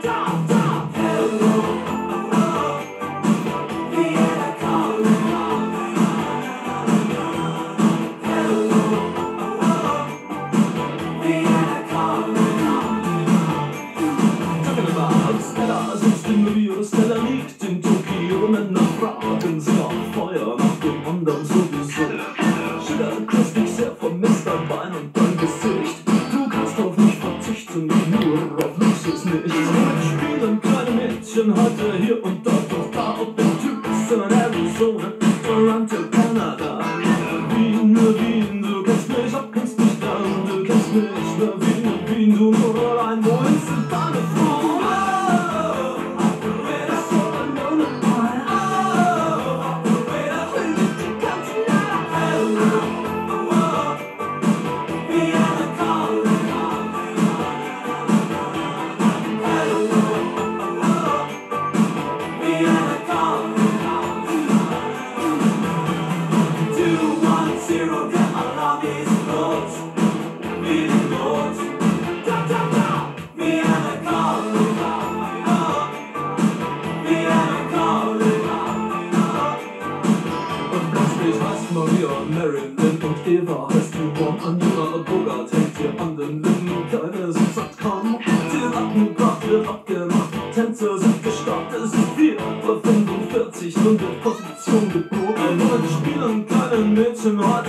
Stella liegt in Tokio, Männer fragen sie nach Feuer, nach dem anderen sowieso. Sugar küsst dich sehr, vermisst dein Bein und dein Gesicht. Du kannst auf mich verzichten, nur auf Luxus nicht. Heute spielen kleine Mädchen, heute hier und dort und da, ob in Tucson, Arizona, Toronto, Kanada. Wien, Wien, du kennst mich, ab kennst mich dann, du kennst mich, Wien, Wien, du nur allein, wohin sind deine Frauen? Maria, Marilyn und Eva heißt Yvonne. Angela Bogart hängt dir an den Lippen. Keine sind satt, kaum die Rattenpracht wird abgemacht. Tänzer sind gestartet, es ist 4:45 und in Position gebogen. Heute spielen kleine Mädchen, heute